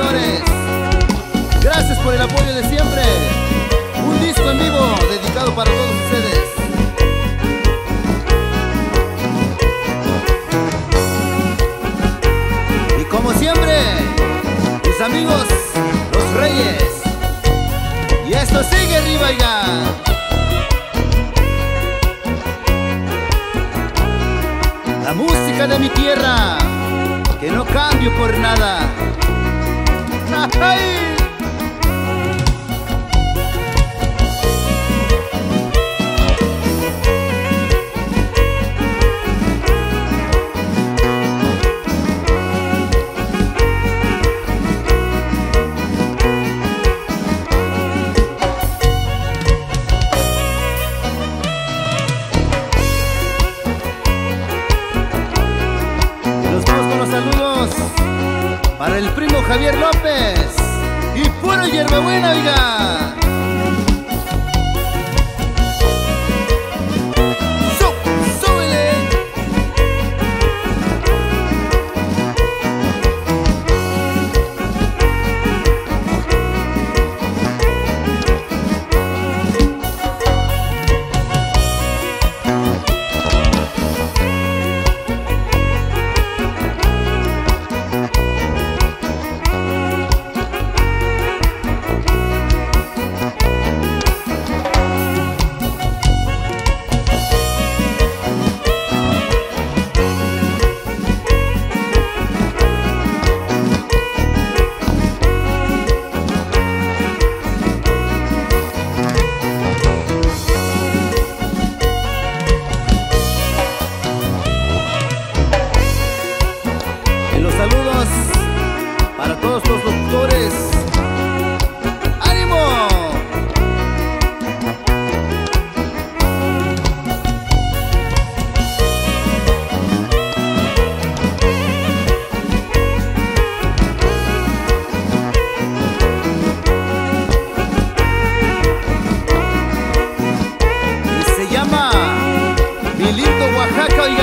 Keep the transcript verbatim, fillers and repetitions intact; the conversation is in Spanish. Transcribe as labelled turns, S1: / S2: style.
S1: seguidores. Gracias por el apoyo de siempre. Un disco en vivo dedicado para todos ustedes. Y como siempre, mis amigos, los Reyes. Y esto sigue arriba, ya. La música de mi tierra, que no cambio por nada. ¡Ay! Saludos para el primo Javier López y puro hierbabuena, oiga. ¡Sú, súbele! Saludos para todos los doctores. ¡Ánimo! Y se llama Mi lindo Oaxaca, oiga.